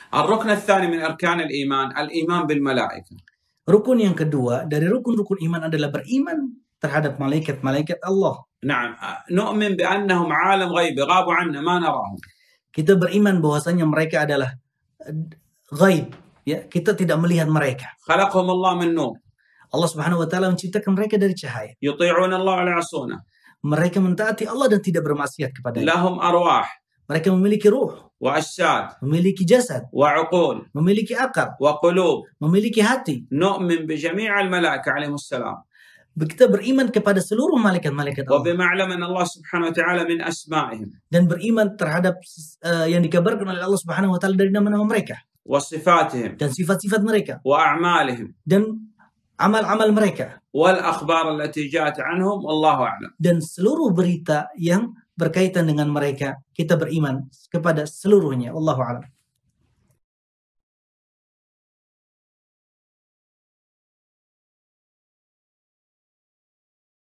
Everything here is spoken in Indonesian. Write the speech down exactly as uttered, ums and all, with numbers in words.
الركن الثاني من أركان الإيمان الإيمان بالملائكة. Rukun yang kedua dari rukun-rukun iman adalah beriman terhadap malaikat-malaikat Allah. نعم نؤمن بأنهم عالم غيب غابوا عنا ما نراهم. Kita beriman bahwasanya mereka adalah ghaib, ya, kita tidak melihat mereka. خلقهم الله من نور. Allah Subhanahu wa taala menciptakan mereka dari cahaya. يطيعون الله ولا يعصونه. Mereka mentaati Allah dan tidak bermaksiat kepadanya. لهم أرواح. Mereka memiliki ruh, وأجساد, memiliki jasad, وعقول, memiliki akal, وقلوب. memiliki hati. نؤمن بجميع الملائكة عليهم السلام. Kita beriman kepada seluruh malaikat-malaikat Allah. وبما علم أن الله سبحانه وتعالى من أسمائهم. Dan beriman terhadap uh, yang dikabarkan oleh Allah Subhanahu wa taala dari nama-nama mereka. وصفاتهم. Dan sifat-sifat mereka. وأعمالهم. Dan amal-amal mereka. والأخبار التي جاءت عنهم والله أعلم. Dan seluruh berita yang berkaitan dengan mereka, kita beriman kepada seluruhnya. Wallahu a'lam.